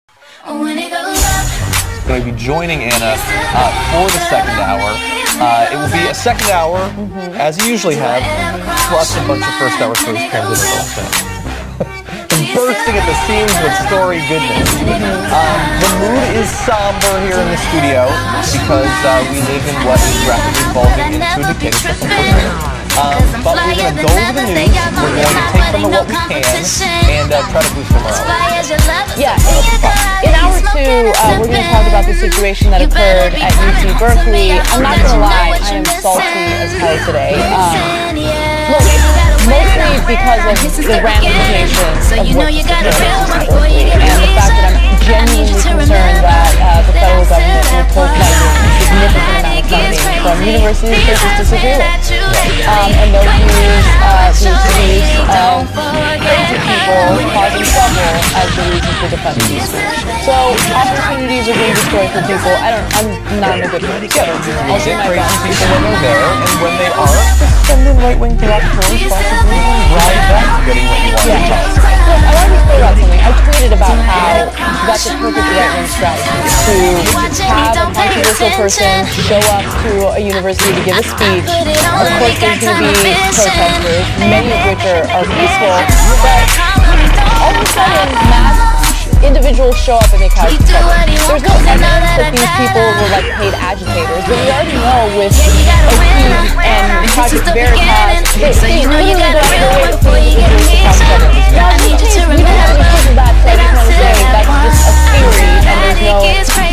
Going to be joining Anna for the second hour. It will be a second hour, as you usually have, plus a bunch of first hour stories crammed into it. Bursting at the seams with story goodness. The mood is somber here in the studio because we live in what is rapidly evolving into a dictatorship, unfortunately. But we're going to go over the news, we're going to take from what we can, and try to boost the morale. Yeah, in hour two, we're going to talk about the situation that occurred at UC Berkeley. I'm not going to lie, I am salty as hell today. Look, mostly because of the ramifications of what took place in Berkeley, and the fact that I'm genuinely concerned that the federal government will pull funding, a significant amount of funding, from universities such as disagree with. And they'll use the excuse of crazy people causing trouble as the reason for defunding these schools. So opportunities are being destroyed for people. I'm not in a good mood. Yeah, I'll do my best. People when they're there, and when they aren't, just send in right-wing derogatory possibly drive back to getting what you want to do. Look, I want to be clear about something. I tweeted about how that's a perfect right-wing strategy to have a controversial person show up to a university to give a speech. Of course, there's going to be protesters, many of which are peaceful, but all of a sudden, mass individuals show up and they cause trouble. There's no evidence that these people were like paid agitators, but we already know with O'Keefe and Project Veritas, they literally go out of their way for individuals to cause trouble. Now, in this case, we don't have any proof of that, so I just want to say that's just a theory, and there's no...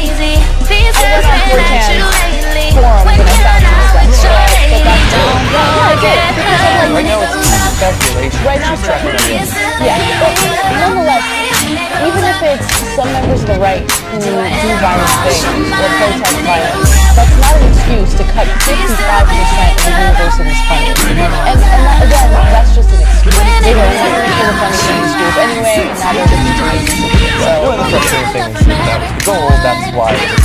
I went on 4chan forums and I found some stuff, but that's not good. Right now it's speculation. Right now it's speculation. Yeah, but nonetheless, even if it's some members of the right who do violent things or protest violence, that's not an excuse to cut 55% of the university's funding. And again, that's just an excuse. They were funding for the funding for these schools anyway, and now they're looking to make it. So one of the frustrating things is that was the goal. That's why it's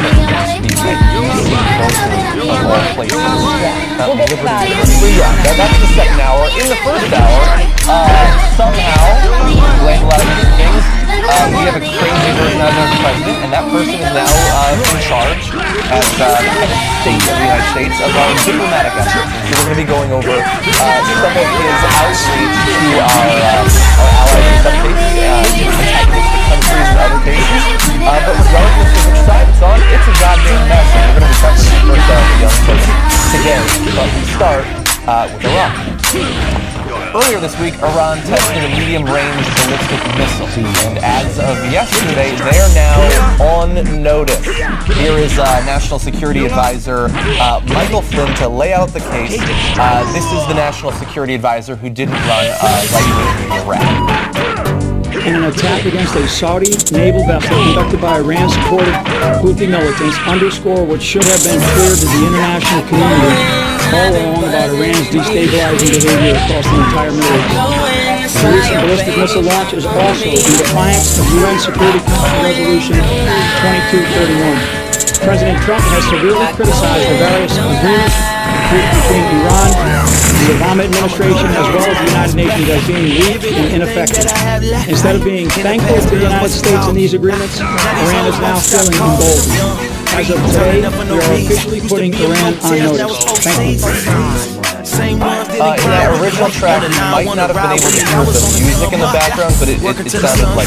of all places. We'll get to that. Yeah, that's the second hour. In the first hour, somehow, land a lot of different things. We have a crazy version of the president, and that person is now in charge as the head of state of the United States of our diplomatic efforts. So we're going to be going over some of his outreach to our allies in some cases, antagonistic countries in other cases. But regardless of which side it's on, it's a goddamn mess, and we're going to be talking to the first hour of the young president today. But we start with Iran. Earlier this week, Iran tested a medium-range ballistic missile, and as of yesterday, they are now on notice. Here is National Security Advisor Michael Flynn to lay out the case. This is the National Security Advisor who didn't run right-wing in Iraq. In an attack against a Saudi naval vessel conducted by Iran-supported Houthi militants underscore what should have been clear to the international community all along about Iran's destabilizing behavior across the entire Middle East. The recent ballistic missile launch is also in defiance of UN Security Council Resolution 2231. President Trump has severely criticized the various agreements between Iran and the Obama administration as well as the United Nations as being weak and ineffective. Instead of being thankful to the United States in these agreements, Iran is now feeling emboldened. As of today, we are officially putting Iran on notice. Thank you. In that original track, you might not have been able to hear the music in the background, but it sounded like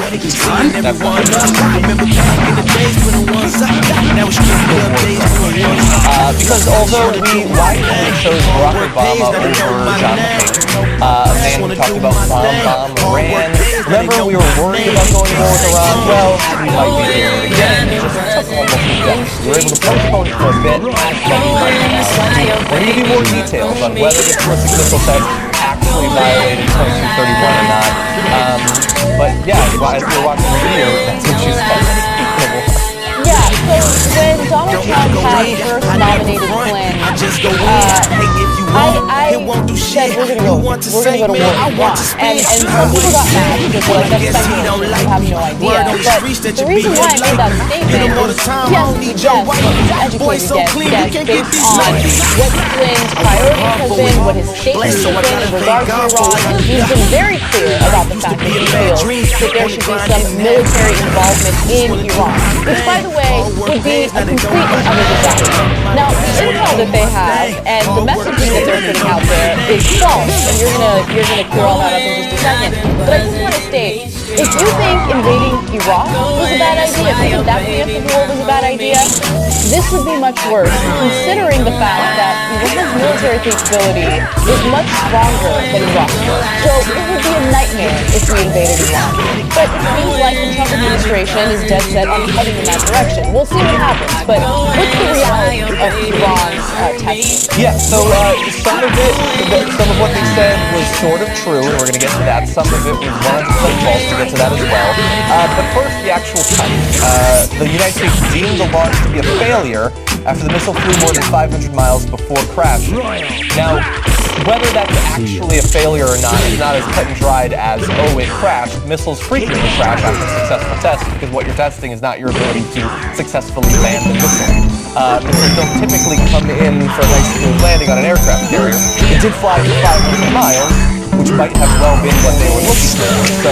because although we widely chose Barack Obama over John McCain, a man who talked about bomb Iran. Remember, we were worried about going to war with Iran? Well, we might be doing it again. It just took almost a day. We were able to postpone it for a bit, but right now, we're going to give you more details on whether this ballistic missile test actually violated 2231 or not. But yeah, as you're watching the video, that's what she said. Yeah, so when Donald Trump had first nominated Flynn, I said we're going to go to war with Iran. And some people got mad because they're like, that's speculative, you have no idea. But the reason why I made that statement is, yes, we guess, educated guess based on what Flynn's priorities have been, what his statements have been in regards to Iran. He's been very clear about the fact that he feels that there should be some military involvement in Iran, which, by the way, would be a complete and utter disaster. Now, the intel that they have and the messaging that they're putting out there is false, and you're gonna clear all that up in just a second. But I just want to state, if you think invading Iraq was a bad idea, if you think that preemptive war was a bad idea, this would be much worse, considering the fact that Iran's military capability is much stronger than Iraq. So it would be a nightmare if we invaded Iran. But it seems like the Trump administration is dead set on heading in that direction. We'll see what happens. But what's the reality of Iran's testing? Yeah, so some of what they said was sort of true, and we're going to get to that. Some of it was 100% false. To get to that as well. But first, the actual type. The United States deemed the launch to be a failure after the missile flew more than 500 miles before crashing. Now, whether that's actually a failure or not is not as cut and dried as, oh, it crashed. Missiles frequently crash after successful tests because what you're testing is not your ability to successfully land the missile. Missiles don't typically come in for a nice smooth landing on an aircraft carrier. It did fly for 500 miles, which might have well been what they were looking for. So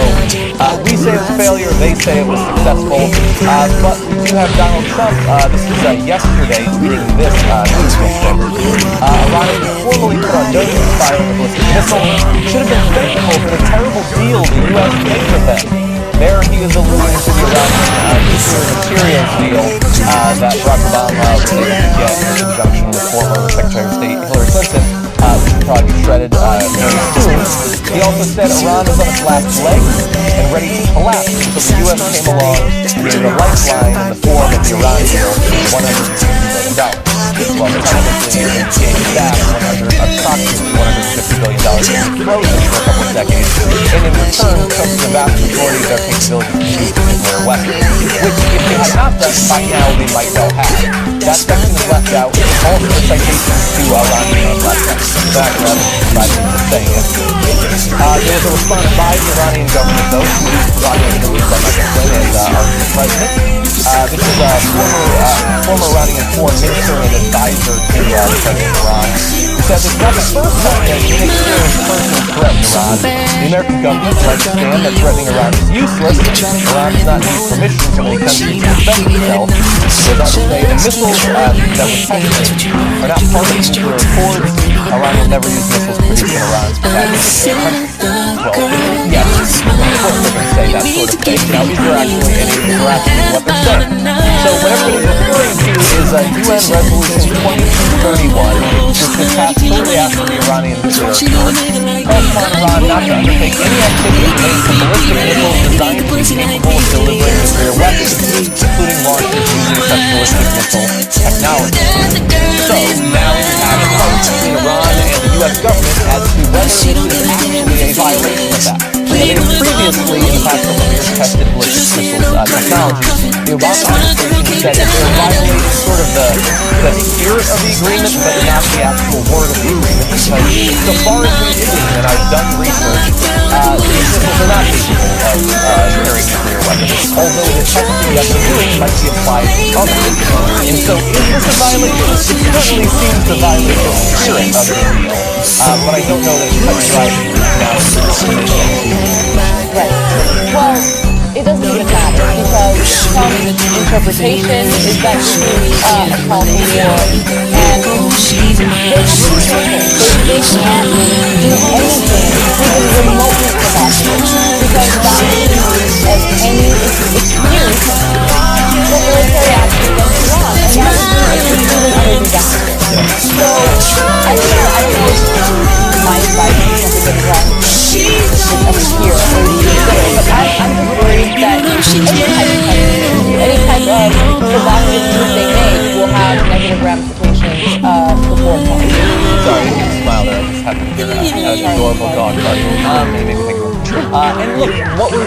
we say it was a failure, they say it was successful, but we do have Donald Trump, this is yesterday, tweeting this news report. Iran formally put on notice of firing a ballistic missile. Should have been thankful for the terrible deal the U.S. made with them. There he is alluding to the Iranian nuclear materials deal that Barack Obama was able to get in conjunction with former Secretary of State Hillary Clinton, which will probably be shredded very soon. He also said Iran is on its last legs and ready to collapse, so the U.S. came along and created a lifeline in the form of the Iran deal, $150 billion. While the Taliban gave staff approximately $150 billion frozen for a couple of decades, and in return took the vast majority of their capabilities to use nuclear weapons, which, if they had not done by now, they might well have. That section is left out, all of the citations to Iranian left out. So actually, I'm just saying it. There was a response by the Iranian government, though, to these projects released by Michael Flynn and our president. This is a former Iranian foreign minister and advisor to the president of Iran, who said it's not the first time that he experienced personal threat in Iran. The American government understands that threatening Iran is useless. Iran does not need permission from any country to defend itself. Goes on to say the missiles that were tested are not part of nuclear accords. Iran will never use missiles produced in Iran's country. Well, yes, of course they're going to say that sort of thing. Now, these are actually what they're saying. So what everybody's referring to is UN Resolution 2231, which was passed shortly after the Iranian nuclear accord, calls upon Iran not to undertake any activity related to ballistic missiles designed to be capable of delivering nuclear weapons, including launchers using such ballistic missile technology. So now we have a fight between Iran and the U.S. government as to whether this is actually a violation of that. They have previously, in the past couple of years, tested ballistic missiles technology. The Obama administration said that they're violating sort of the spirit of the agreement, but not the actual word of the agreement, because so far as we've seen, and I've done research, these missiles are not capable of carrying nuclear weapons, although the technically what they're doing might be applied to others. And so is this a violation? It certainly seems to violate the spirit of the deal, but I don't know that it's cut and dried now. Right. Well, it doesn't even matter because Trump's interpretation is that this is a call for war, and they can't do anything even remotely provocative because that is as any excuse for military action against Iran, and that is even under disaster. So I don't know if my advice is something that's wrong here, but I'm just worried that any type of provocative move they make will have negative ramifications before it comes. Sorry, I didn't smile there. I just happened to hear an adorable dog barking. It made me think of and look, what we're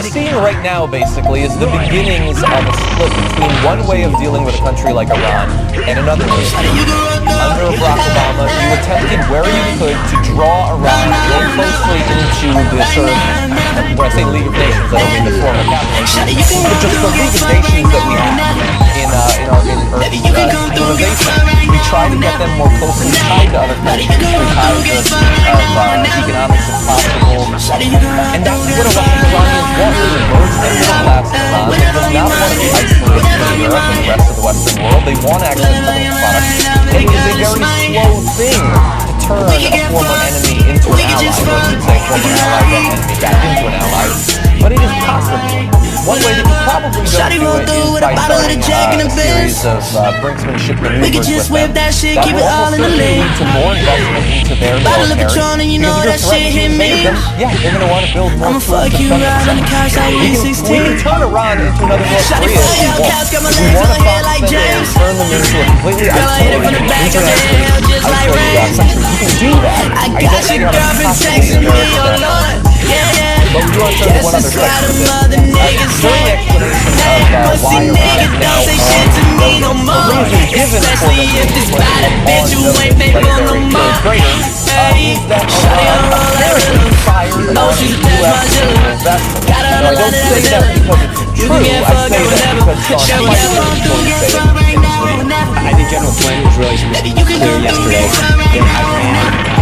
seeing right now, basically, is the beginnings of a split between one way of dealing with a country like Iran and another way. Under Barack Obama, you attempted where you could to draw Iran more closely into the sort of, when I say League of Nations, I don't mean the form of capitalism, but just the League of Nations that we have in Earth's civilization. We try to get them more closely tied to other countries through ties of economics if possible. And that's what Iranians want. They emerge the middle class in Iran that does not want to be isolated from Europe and the rest of the Western world. They want access to those products. It is a very slow thing to turn a former enemy into an ally. Or I should say former ally, then enemy back into an ally. But it is possible. One way that you probably don't do it is by starting a series of brinksmanship maneuvers with them. That will almost certainly lead to more investment into their military. Because if you're threatening to invade them, yeah, they're going to want to build more tools to defend themselves. We can turn Iran into another North Korea if we want. If we want to box them in and turn them into a completely isolated, internationally isolated country, you can do that. I don't see how that's possibly America. But we do want to turn to one other section of this. During the explanation of why Iran is now on the reason given for them to be put on military greater is that Iran apparently fired on U.S. investment. Now, I don't say that because it's true. I say that because Sean Spicer is going to say it in this video. I think General Flynn was really clear yesterday that Iran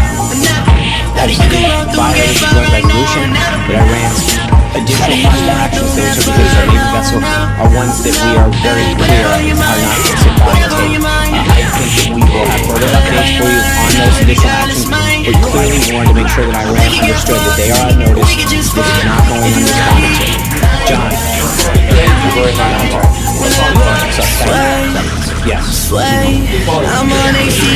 violated the joint resolution, that Iran's additional hostile actions that we took against our Navy vessel are ones that we are very clear are not to sit by and take. I think that we will have further updates for you on those additional actions, but clearly we wanted to make sure that Iran understood that they are on notice. This is not going unresponded to. John. Thank you very much. Yes. I'm on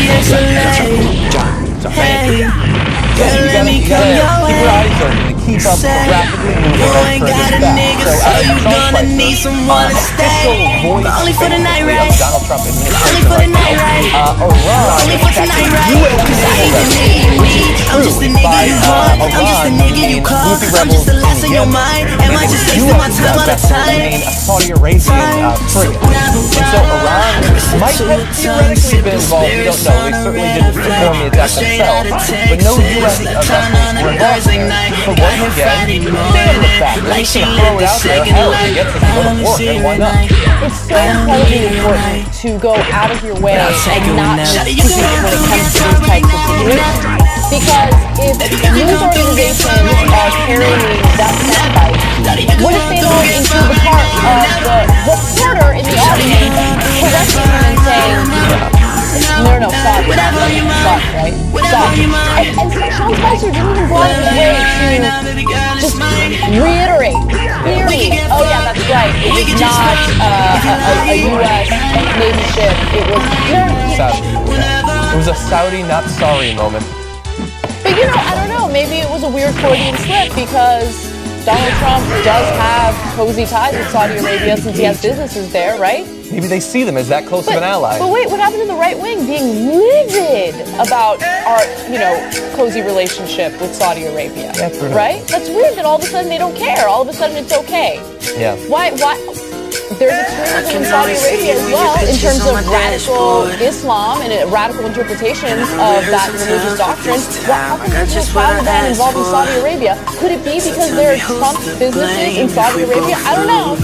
ACSLA. John. Hey, Yeah, you gotta keep your eyes open and keep up the rapidly moving alternative back. So as Sean Spicer, official voice basically of Donald Trump administration right now, Iran attacking U.S. naval vessels, which is true, by Iran meaning Houthi rebels in Yemen, and U.S. vessels meaning a Saudi Arabian frigate. And so Iran might have theoretically been involved, we don't know, they certainly didn't perform the attack themselves, but no U.S. vessels were involved there. So once again, stand the fact that we can throw it out there, hell, if it gets us to go to work, then why not? It's so incredibly important to go out of your way and not just when it comes to these types of situations. Because if news organizations are carrying that soundbite, what if they don't include the part of the reporter in the audience correcting them and saying, no, stop, right? Stop. And Sean Spicer didn't even go out of his way to just reiterate clearly, oh yeah, that's right, it was not a U.S. Navy ship, it was, It was a Saudi not sorry moment. But I don't know, maybe it was a weird Freudian slip because Donald Trump does have cozy ties with Saudi Arabia since he has businesses there, right? Maybe they see them as that close of an ally. But wait, what happened to the right wing being livid about our, cozy relationship with Saudi Arabia? That's weird. Right? That's weird that all of a sudden they don't care. All of a sudden it's okay. Yeah. Why? There's extremism in Saudi Arabia as well in terms of radical Islam and radical interpretations of that religious doctrine. How come there's no travel ban involving Saudi Arabia? Could it be because there are Trump businesses in Saudi Arabia? I don't know.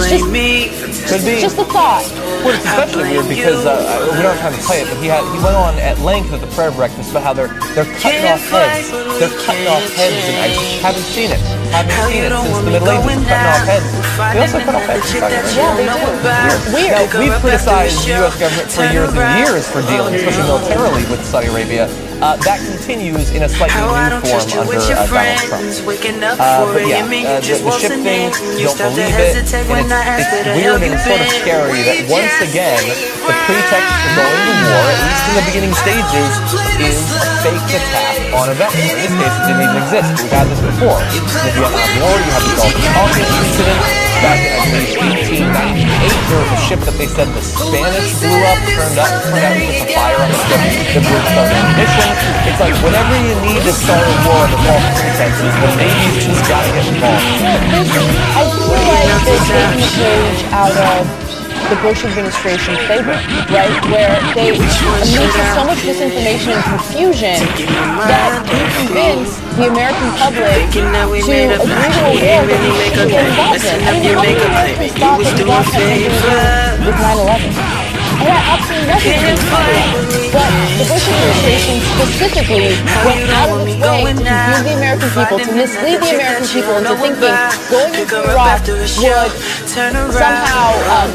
It's just a thought. Well, it's especially weird because we don't have time to play it, but he went on at length at the prayer breakfast about how they're cutting off heads. They're cutting off heads in ISIS. Haven't seen it since the Middle Ages. Cutting off heads. They also cut off heads in Saudi Arabia. Yeah, they do. Weird. Now, we've criticized the U.S. government for years and years for dealing, especially militarily, with Saudi Arabia. That continues in a slightly new form under Donald Trump. But yeah, the ship thing, don't believe it, and it's weird and sort of scary that once again, the pretext for going to war, at least in the beginning stages, is a fake attack on a vessel. In this case, it didn't even exist. We've had this before. In the Vietnam War, you had the Gulf of Tonkin incident back in, I believe, 1898. there was a ship that they said the Spanish blew up, turned out to put the fire on the ship, the group started ammunition. It's like whenever you need to start a war under false pretenses, the Navy's just got to get involved. I feel like they're taking a page out of the Bush administration playbook, right? Where they mix so much misinformation and confusion that you convince the American public to agree to a war that we shouldn't get involved in. I mean, how many Americans thought that the loss had something to do with 9/11? It had absolutely nothing to do with 9/11. But the Bush administration specifically went out of its way to confuse the American people, to mislead the American people into thinking going into Iraq would somehow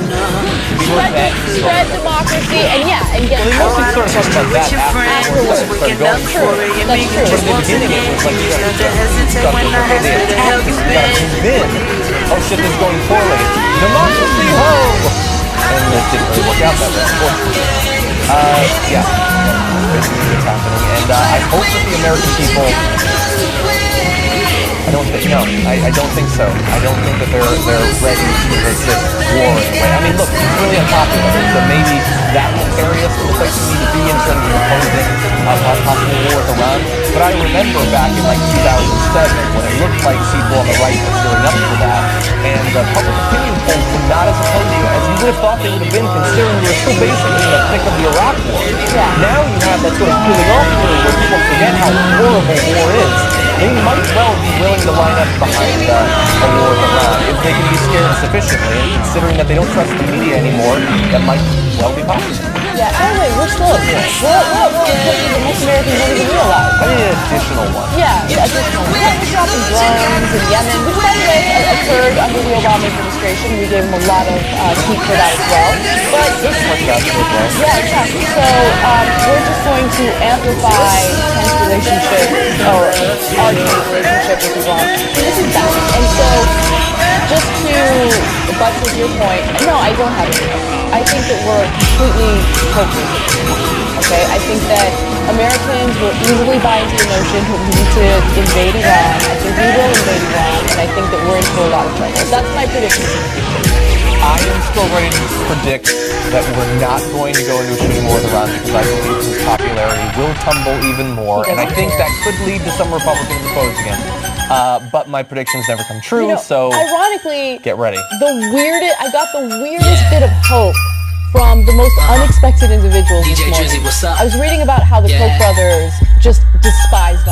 spread democracy and get Mostly sort of talking about that afterwards. That's true. That's true. But in the beginning, it was like you got to discuss it, okay, they attacked you, you got to convince, oh shit, this is going poorly. Democracy, ho! And it didn't really work out that way, unfortunately. Yeah, basically what's happening. And I hope that the American people, I don't think so. I don't think that they're ready to resist war in a way. I mean, look, it's really unpopular, so maybe that will carry us to the place we need to be in terms of opposing a possible war with Iran. But I remember back in like 2007 when it looked like people on the right were gearing up for that, and the public opinion polls were not as opposed as you would have thought they would have been, considering we were still basically in the thick of the Iraq War. Yeah. Now you have that sort of cooling off period where people forget how horrible war is. They might well be willing to line up behind a war with Iran if they can be scared sufficiently, and considering that they don't trust the media anymore, that might well be possible. Yeah, anyway, we're still at war. We're at war in places that most Americans don't even realize. I need an additional one. Yeah, additional. Yeah, we're dropping drones in Yemen, which by the way occurred under the Obama administration. We gave them a lot of heat for that as well. But This much about it as well. yeah, exactly. So we're just going to amplify tense relationships, or our tense relationship with Iran. This is bad. And so, just to buttress your point, no, I don't have it. I think that we're completely hopeless. Okay, I think that Americans will easily buy into the notion that we need to invade Iran. I think we will invade Iran, and I think that we're in for a lot of trouble. That's my prediction. I am still ready to predict that we're not going to go into a shooting war with Iran because I believe his popularity will tumble even more, and I think that could lead to some Republicans opposing him. But my predictions never come true, so ironically, get ready. I got the weirdest bit of hope from the most unexpected individuals this morning. I was reading about how the Koch brothers just despise